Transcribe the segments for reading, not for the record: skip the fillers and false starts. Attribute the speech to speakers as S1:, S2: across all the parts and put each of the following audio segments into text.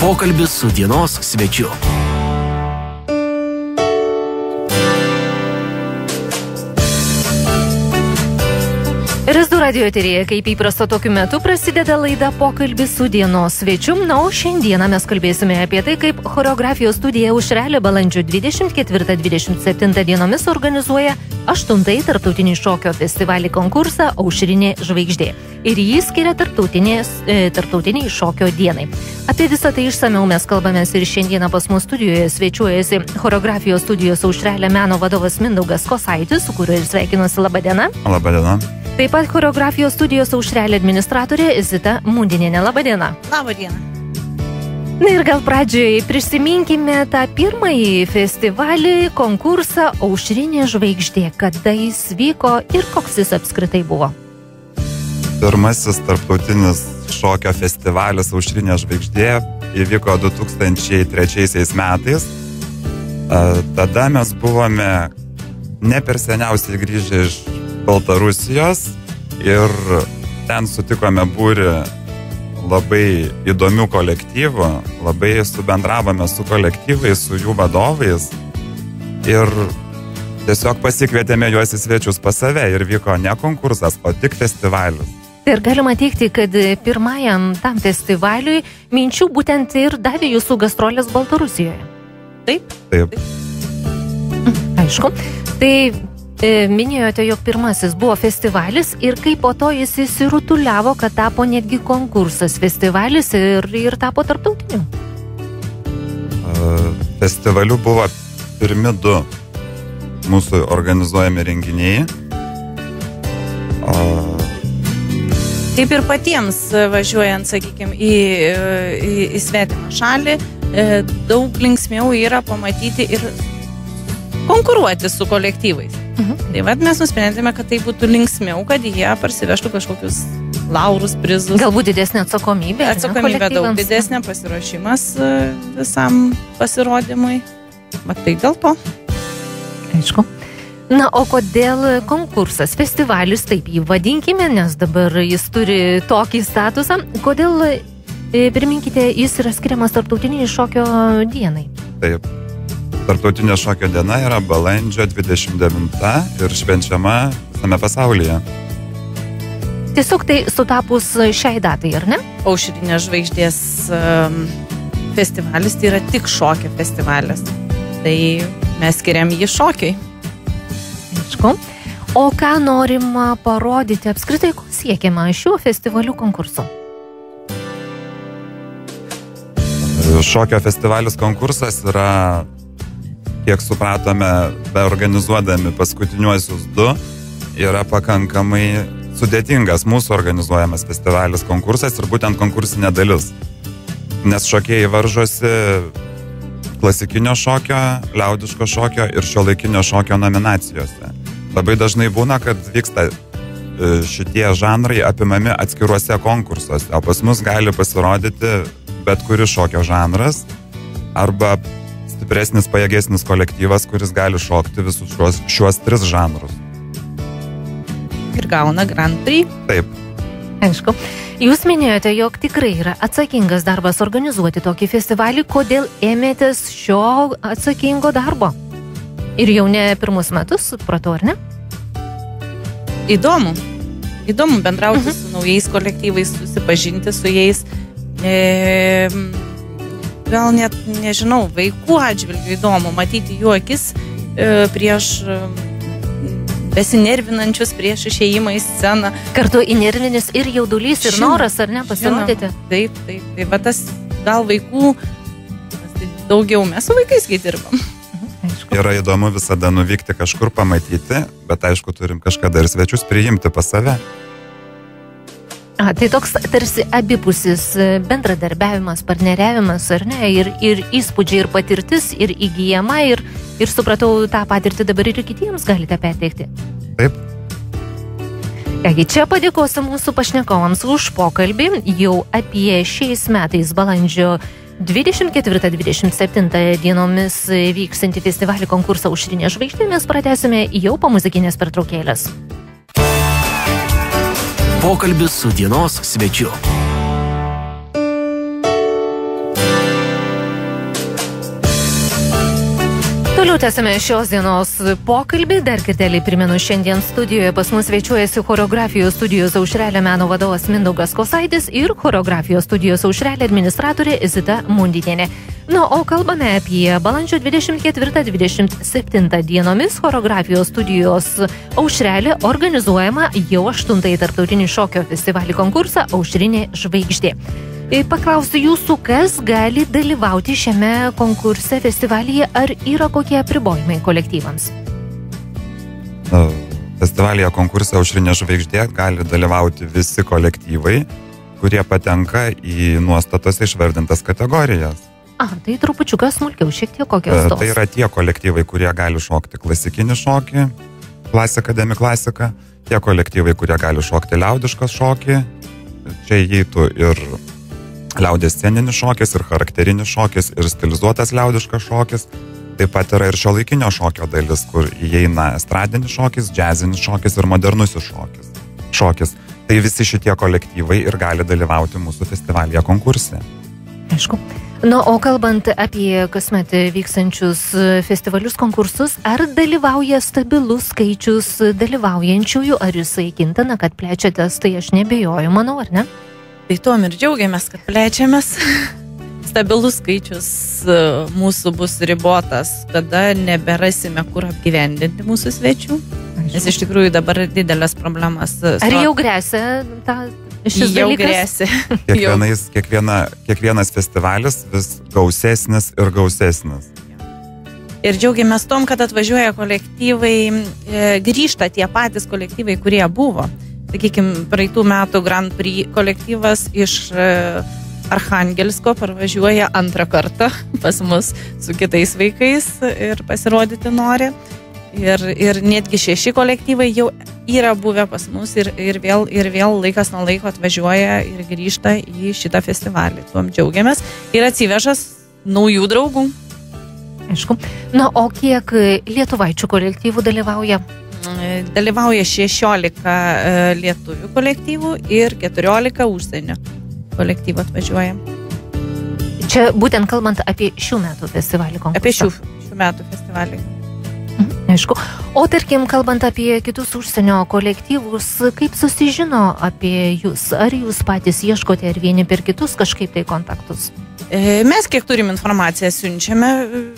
S1: Pokalbis su dienos svečiu.
S2: RSD radio eteryje, kaip įprasta tokiu metu, prasideda laida Pokalbis su dienos svečiu. Na, o šiandieną mes kalbėsime apie tai, kaip choreografijos studija Aušrelė balandžio 24-27 dienomis organizuoja 8-ąjį tarptautinį šokio festivalį konkursą Aušrinė žvaigždė. Ir jį skiria tarptautiniai šokio dienai. Apie visą tai išsamiau mes kalbamės ir šiandieną pas mus studijoje svečiuojasi choreografijos studijos Aušrelė meno vadovas Mindaugas Kosaitis, su kuriuo ir sveikinuosi. Labadiena.
S3: Labadiena.
S2: Taip pat choreografijos studijos Aušrelė administratorė Zita Mundinienė. Labadiena.
S4: Labadiena.
S2: Na ir gal pradžioje prisiminkime tą pirmąjį festivalį, konkursą Aušrinė žvaigždė. Kada jis vyko ir koks jis apskritai buvo?
S3: Pirmasis tarptautinis šokio festivalis Aušrinė žvaigždė įvyko 2003 metais. Tada mes buvome ne per seniausiai grįžę iš Baltarusijos ir ten sutikome būrį labai įdomių kolektyvų, labai subendravome su kolektyvais, su jų vadovais ir tiesiog pasikvietėme juos į svečius pas save ir vyko ne konkursas, o tik festivalis.
S2: Ir galima teikti, kad pirmajam tam festivaliui minčių būtent ir davė jūsų gastrolės Baltarusijoje.
S4: Taip?
S3: Taip.
S2: Aišku. Tai minėjote, jog pirmasis buvo festivalis ir kaip po to jis įsirutuliavo, kad tapo netgi konkursas festivalis ir tapo tarptautiniu.
S3: Festivaliu buvo pirmi 2 mūsų organizuojami renginiai.
S4: Kaip ir patiems važiuojant, sakykime, į svetimą šalį, daug linksmiau yra pamatyti ir konkuruoti su kolektyvais. Tai vad mes nusprendėme, kad tai būtų linksmiau, kad jie parsivežtų kažkokius laurus, prizus.
S2: Galbūt didesnė atsakomybė.
S4: Atsakomybė daug didesnė, pasiruošimas visam pasirodymui. Bet tai dėl to.
S2: Aišku. Na, o kodėl konkursas, festivalis, taip jį vadinkime, nes dabar jis turi tokį statusą. Kodėl, priminkite, jis yra skiriamas tarptautiniai šokio dienai?
S3: Taip. Tarptautinė šokio diena yra balandžio 29 ir švenčiama visame pasaulyje.
S2: Tiesiog tai sutapus šiai datai, ar ne?
S4: Aušrinė žvaigždės festivalis tai yra tik šokio festivalis. Tai mes skiriam jį šokiai.
S2: Aišku. O ką norima parodyti apskritai, ko siekiama šiuo festivaliu konkursu?
S3: Šokio festivalis konkursas yra, kiek supratome, beorganizuodami paskutiniuosius 2, yra pakankamai sudėtingas mūsų organizuojamas festivalis konkursas ir būtent konkursinė dalis. Nes šokėjai varžosi klasikinio šokio, liaudiško šokio ir šiuolaikinio šokio nominacijose. Labai dažnai būna, kad vyksta šitie žanrai apimami atskiruose konkursuose, o pas mus gali pasirodyti bet kuris šokio žanras arba stipresnis, pajėgesnis kolektyvas, kuris gali šokti visus šiuos 3 žanrus.
S4: Ir gauna Grand Prix.
S3: Taip.
S2: Aišku. Jūs minėjote, jog tikrai yra atsakingas darbas organizuoti tokį festivalį. Kodėl ėmėtės šio atsakingo darbo? Ir jau ne pirmus metus, supratau, ar ne?
S4: Įdomu. Įdomu bendrauti su naujais kolektyvais, susipažinti su jais. Gal net, nežinau, vaikų atžvilgių įdomu matyti jų akis prieš besinervinančius, prieš išėjimą į sceną.
S2: Kartu įnervinis ir jaudulys, ir noras, ar ne, pasirodyti?
S4: Taip. Tai va tas gal vaikų, daugiau mes su vaikais kai dirbam.
S2: Aišku.
S3: Yra įdomu visada nuvykti kažkur pamatyti, bet aišku, turim kažkada ir svečius priimti pas save.
S2: Tai toks tarsi abipusis bendradarbiavimas, partneriavimas, ar ne, ir įspūdžiai, ir patirtis, ir įgyjama, ir supratau, tą patirtį dabar ir kitiems galite perteikti.
S3: Taip.
S2: Kągi, čia padėkosiu mūsų pašnekovams už pokalbį. Jau apie šiais metais balandžio 24-27 dienomis vyksantį festivalį konkursą Aušrinė žvaigždė mes pratęsime jau po muzikinės pertraukėlės.
S1: Pokalbis su dienos svečiu.
S2: Toliau tęsime šios dienos pokalbį. Dar kartelį primenu, šiandien studijoje pas mus svečiuojasi choreografijos studijos Aušrelė meno vadovas Mindaugas Kosaitis ir choreografijos studijos Aušrelė administratorė Zita Mundinienė. O kalbame apie balandžio 24-27 dienomis choreografijos studijos Aušrelė organizuojama jau 8-ąjį tarptautinį šokio festivalį konkursą Aušrinė žvaigždė. Paklausiu jūsų, kas gali dalyvauti šiame konkurse festivalyje, ar yra kokie apribojimai kolektyvams?
S3: Festivalyje konkurse Aušrinė žvaigždė gali dalyvauti visi kolektyvai, kurie patenka į nuostatose išvardintas kategorijas.
S2: Tai trupučiuką smulkiau, šiek tiek kokios tos.
S3: Tai yra tie kolektyvai, kurie gali šokti klasikinį šokį, klasika, demiklasika, tie kolektyvai, kurie gali šokti liaudišką šokį, čia įeitų ir liaudės sceninis šokis, ir charakterinis šokis, ir stilizuotas liaudiškas šokis. Taip pat yra ir šiuolaikinio šokio dalis, kur įeina estradinis šokis, džiazinis šokis ir modernusis šokis. Tai visi šitie kolektyvai ir gali dalyvauti mūsų festivalyje konkurse.
S2: Aišku. O kalbant apie kasmet vykstančius festivalius konkursus, ar dalyvauja stabilus skaičius dalyvaujančiųjų, ar jisai kintana, kad plečiatės, tai aš nebejoju, manau, ar ne?
S4: Tai tuom ir džiaugiamės, kad plečiamės. Stabilus skaičius mūsų bus ribotas, kada neberasime kur apgyvendinti mūsų svečių. Nes iš tikrųjų dabar didelės problemas.
S2: Ar jau grėsia šis dalykas?
S4: Jau grėsia.
S3: Kiekvienas festivalis vis gausesnis ir gausesnis.
S4: Ir džiaugiamės tom, kad atvažiuoja kolektyvai, grįžta tie patys kolektyvai, kurie buvo. Sakykime, praeitų metų Grand Prix kolektyvas iš Archangelsko parvažiuoja antrą kartą pas mus su kitais vaikais ir pasirodyti nori. Ir netgi 6 kolektyvai jau yra buvę pas mus ir vėl laikas nuo laiko atvažiuoja ir grįžta į šitą festivalį. Tuom džiaugiamės ir atsivežas naujų draugų.
S2: Aišku. O kiek lietuvaičių kolektyvų dalyvauja?
S4: Dalyvauja 16 lietuvių kolektyvų ir 14 užsienio kolektyvų atvažiuoja.
S2: Čia būtent kalbant apie šių metų festivalį konkursą.
S4: Apie šių metų festivalį.
S2: Aišku. O tarkim, kalbant apie kitus užsienio kolektyvus, kaip susižino apie jūs? Ar jūs patys ieškote ar vieni per kitus kažkaip tai kontaktus?
S4: Mes kiek turim informaciją siunčiame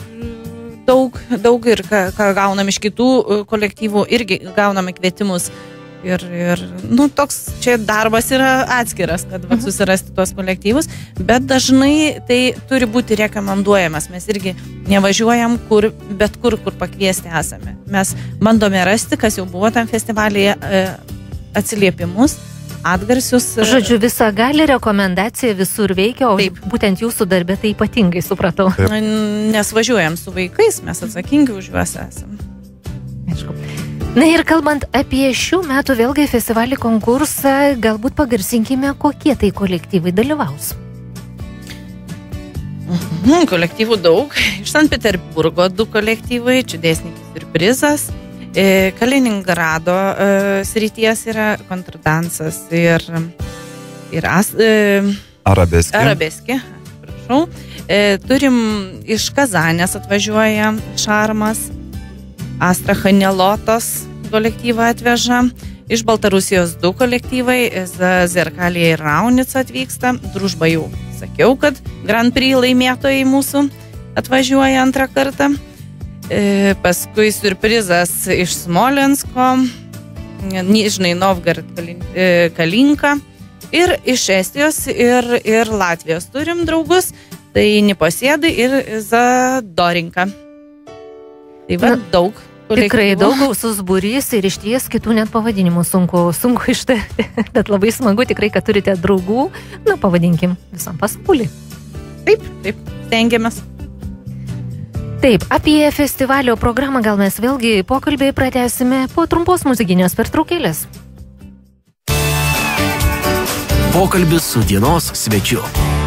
S4: daug ir ką gaunam iš kitų kolektyvų, irgi gauname kvietimus. Ir toks čia darbas yra atskiras, kad susirasti tuos kolektyvus, bet dažnai tai turi būti rekomenduojamas. Mes irgi nevažiuojam bet kur pakviesti esame. Mes bandome rasti, kas jau buvo tam festivalyje, atsiliepimus, atgarsius.
S2: Žodžiu, visa gali rekomendacija visur veikia, o taip, būtent jūsų darbė tai ypatingai supratau.
S3: Taip.
S4: Nes važiuojam su vaikais, mes atsakingi už juos esam.
S2: Aišku. Ir kalbant apie šių metų vėlgi festivalį konkursą, galbūt pagarsinkime, kokie tai kolektyvai dalyvaus.
S4: Kolektyvų daug. Iš Sankt Peterburgo 2 kolektyvai, Čudesnikis siurprizas. Kaliningrado srities yra kontrdansas ir arabeski, prašau. Turim iš Kazanės atvažiuoja Šarmas, Astrachanė Lotos kolektyvą atveža, iš Baltarusijos 2 kolektyvai, Zerkalija ir Raunica atvyksta, Družba jau sakiau, kad Grand Prix laimėtojai mūsų atvažiuoja antrą kartą. Paskui siurprizas iš Smolensko, Nižnai Novgorod Kalinka ir iš Estijos ir Latvijos turim draugus, tai Niposėdai ir Zadorinka. Tai daug kolektyvų. Tikrai
S2: daug gausus būrys ir išties kitų net pavadinimų sunku ištarti, bet labai smagu tikrai, kad turite draugų, pavadinkim visam pasauliui.
S4: Taip, stengiamės.
S2: Taip, apie festivalio programą gal mes vėlgi pokalbį pratęsime po trumpos muzikinės pertraukėlės.
S1: Pokalbis su dienos svečiu.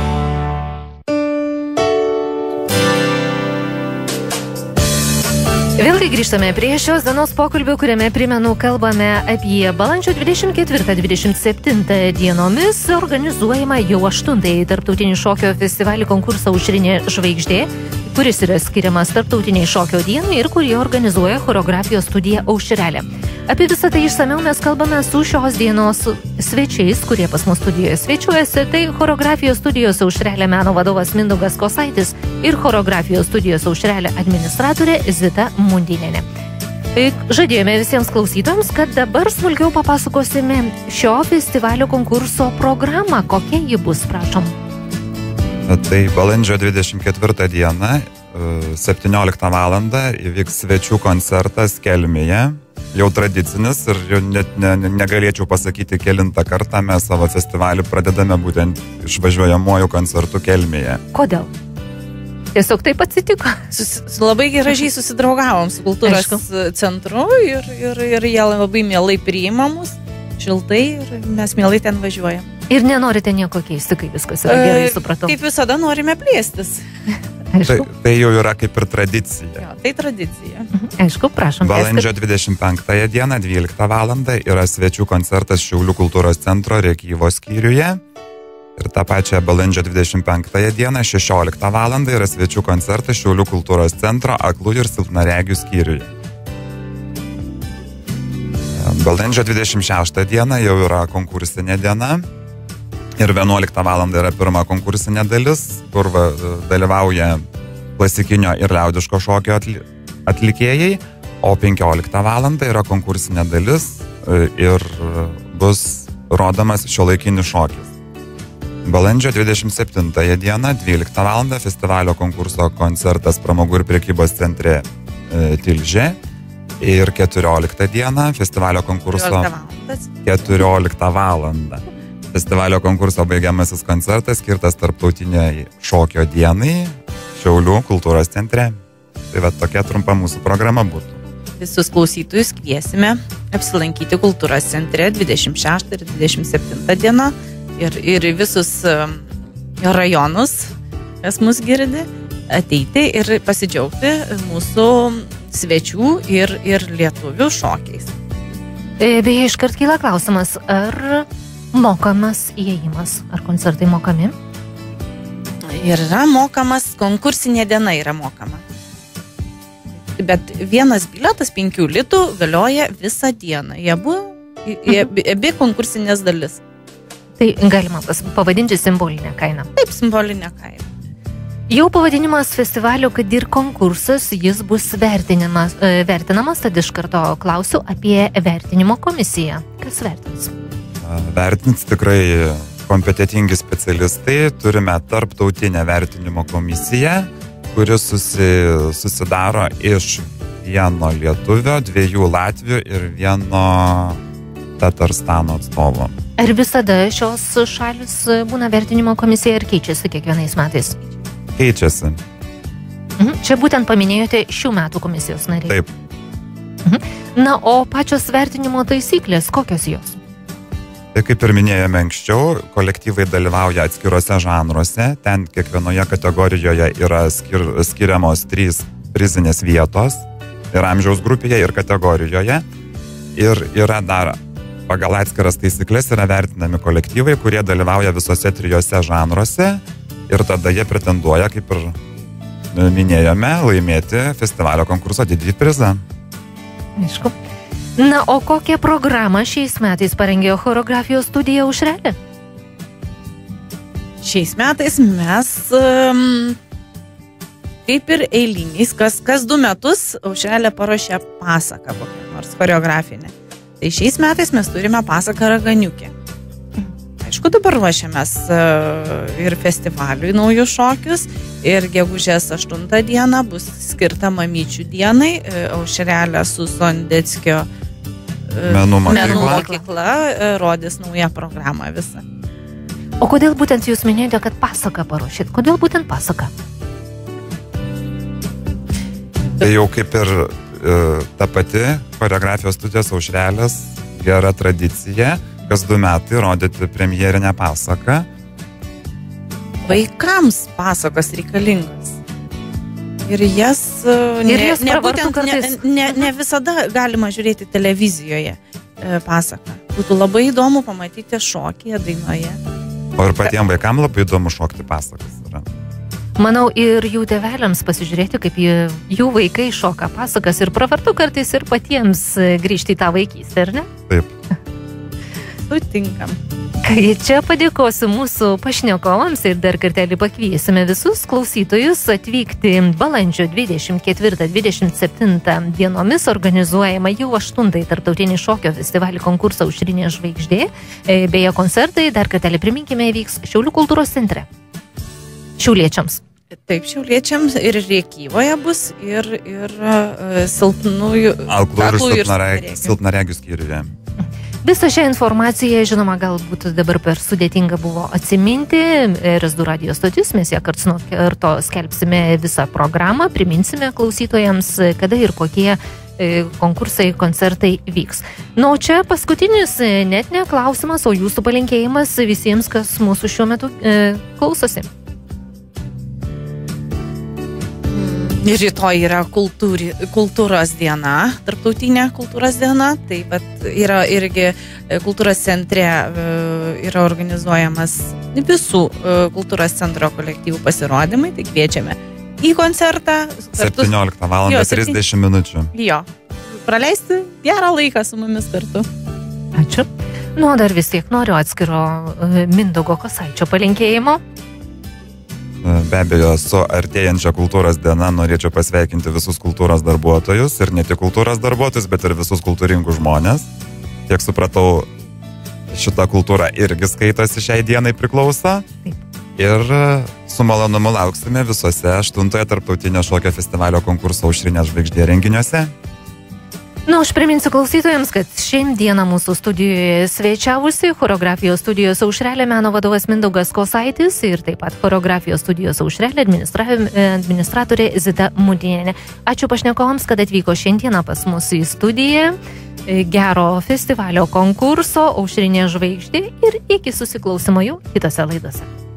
S2: Vėlgi grįžtame prie šios dienos pokalbio, kuriame, primenu, kalbame apie balandžio 24-27 dienomis organizuojama jau 8-ąjį tarptautinį šokio festivalį konkursą Aušrinė žvaigždė, kuris yra skiriamas tarptautiniai šokio dienai ir kurį organizuoja choreografijos studija Aušrelė. Apie visą tai išsamiau mes kalbame su šios dienos svečiais, kurie pas mus studijoje svečiuojasi. Tai choreografijos studijos Aušrelė meno vadovas Mindaugas Kosaitis ir choreografijos studijos Aušrelė administratorė Zita Mundinienė. Žadėjome visiems klausytojams, kad dabar smulkiau papasakosime šio festivalio konkurso programą. Kokia ji bus, prašom?
S3: Tai balandžio 24 dieną, 17 valandą įvyks svečių koncertas Kelmėje. Jau tradicinis ir jau net negalėčiau pasakyti kelintą kartą mes savo festivalį pradedame būtent išvažiuojamuoju koncertu Kelmėje.
S2: Kodėl? Tiesiog taip atsitiko.
S4: Labai gražiai susidraugavom su kultūros centru ir jie labai mielai priima mus, šiltai ir mes mielai ten važiuojam.
S2: Ir nenorite nieko keisti, kaip viskas yra gerai, supratau.
S4: Kaip visada norime plėstis.
S3: Tai jau yra kaip ir tradicija.
S4: Jo, tai tradicija.
S2: Aišku, prašom.
S3: Balandžio 25 dieną, 12 valandą yra svečių koncertas Šiaulių kultūros centro Rėkyvos skyriuje. Ir tą pačią balandžio 25 dieną, 16 valandą yra svečių koncertas Šiaulių kultūros centro Aklųjų ir silpnaregių skyriuje. Balandžio 26 dieną jau yra konkursinė diena. Ir 11 valandą yra pirma konkursinė dalis, kur dalyvauja klasikinio ir liaudiško šokio atlikėjai, o 15 valandą yra konkursinė dalis ir bus rodomas šiuolaikinis šokis. Balandžio 27 dieną, 12 valandą festivalio konkurso koncertas Pramogų ir prekybos centre Tilžė. Ir 14 dieną festivalio konkurso 14 valandą. Festivalio konkurso baigiamasis koncertas skirtas tarptautiniai šokio dienai Šiaulių kultūros centre. Tai va tokia trumpa mūsų programa būtų.
S4: Visus klausytojus kviesime apsilankyti kultūros centre 26 ir 27 dieną ir visus rajonus, kas mus girdi, ateiti ir pasidžiaugti mūsų svečių ir lietuvių šokiais.
S2: Beje, iškart kyla klausimas, ar mokamas įėjimas, ar koncertai mokami?
S4: Yra mokamas, konkursinė diena yra mokama. Bet vienas bilietas 5 litų galioja visą dieną. Abi konkursinės dalis.
S2: Tai galima pavadinti simbolinę kainą.
S4: Taip, simbolinę kainą.
S2: Jau pavadinimas festivalio, kad ir konkursas, jis bus vertinamas, tad iš karto klausiu apie vertinimo komisiją. Kas vertins?
S3: Vertins tikrai kompetentingi specialistai. Turime tarptautinę vertinimo komisiją, kuris susidaro iš vieno lietuvio, 2 latvių ir 1 Tatarstano atstovo.
S2: Ar visada šios šalis būna vertinimo komisija ir keičiasi kiekvienais metais?
S3: Keičiasi.
S2: Čia būtent paminėjote šių metų komisijos nariai.
S3: Taip.
S2: Na, o pačios vertinimo taisyklės, kokios jos?
S3: Tai kaip ir minėjome anksčiau, kolektyvai dalyvauja atskiruose žanruose, ten kiekvienoje kategorijoje yra skiriamos 3 prizinės vietos ir amžiaus grupėje ir kategorijoje. Ir yra dar pagal atskiras taisyklės yra vertinami kolektyvai, kurie dalyvauja visose 3 žanruose ir tada jie pretenduoja, kaip ir minėjome, laimėti festivalio konkurso didįjį prizą.
S2: Aišku. Na, o kokią programą šiais metais parengė choreografijos studija Aušrelė?
S4: Šiais metais mes, kaip ir eiliniais, kas 2 metus Aušrelė paruošė pasaką kokią nors choreografinę. Tai šiais metais mes turime pasaką Raganiukė. Aišku, dabar ruošiamės ir festivaliui naujus šokius ir gegužės 8 dieną bus skirta mamyčių dienai. Aušrelė su Sondeckio
S3: menų
S4: mokykla rodys naują programą visą.
S2: O kodėl būtent jūs minėjote, kad pasaką paruošėt? Kodėl būtent pasaką?
S3: Tai jau kaip ir ta pati choreografijos studijos Aušrelės gera tradicija, kas 2 metai rodyti premjerinę pasaką.
S4: Vaikams pasakos reikalingas. Ir jas ne visada galima žiūrėti televizijoje pasaką. Būtų labai įdomu pamatyti šokyje, dainoje.
S3: O ir patiems vaikams labai įdomu šokti pasakas yra.
S2: Manau, ir jų tėveliams pasižiūrėti, kaip jų vaikai šoka pasakas ir pravartu kartais ir patiems grįžti į tą vaikystę, ar ne?
S3: Taip.
S4: Sutinkam.
S2: Kai čia padėkosiu mūsų pašnekovams ir dar kartelį pakviesime visus klausytojus atvykti balandžio 24-27 dienomis organizuojama jau 8 tarptautinį šokio festivalį konkursą Aušrinė žvaigždė. Beje, koncertai, dar kartelį priminkime, vyks Šiaulių kultūros centre. Šiauliečiams.
S4: Taip, šiauliečiams ir Rėkyvoje bus ir silpnųjų
S3: Aklų ir silpnaregių skyriuje.
S2: Visą šią informaciją, žinoma, galbūt dabar per sudėtinga buvo atsiminti. RS2 radio stotis, mes ją karts nuo karto skelbsime visą programą, priminsime klausytojams, kada ir kokie konkursai, koncertai vyks. Na, o čia paskutinis net ne klausimas, o jūsų palinkėjimas visiems, kas mūsų šiuo metu klausosi.
S4: Rytoj yra kultūros diena, tarptautinė kultūros diena, taip pat yra irgi kultūros centre yra organizuojamas visų kultūros centro kolektyvų pasirodymai, tai kviečiame į koncertą.
S3: 17 valandą 30 minučių.
S4: Jo, praleisti gerą laiką su mumis kartu.
S2: Ačiū. Nu, dar vis tiek noriu atskiro Mindaugo Kosaičio palinkėjimo.
S3: Be abejo, su artėjančia kultūros diena norėčiau pasveikinti visus kultūros darbuotojus ir ne tik kultūros darbuotojus, bet ir visus kultūringus žmonės. Tiek supratau, šita kultūra irgi skaitosi šiai dienai priklauso. Ir su malonumu lauksime visose 8 tarptautinio šokio festivalio konkurso Aušrinė žvaigždė renginiuose.
S2: Na, aš priminsiu klausytojams, kad šiandieną mūsų studijoje svečiavusi choreografijos studijos Aušrelė meno vadovas Mindaugas Kosaitis ir taip pat choreografijos studijos Aušrelė administratorė Zita Mudėnienė. Ačiū pašnekovams, kad atvyko šiandieną pas mus į studiją. Gero festivalio konkurso Aušrinė žvaigždė ir iki susiklausimo jau kitose laidose.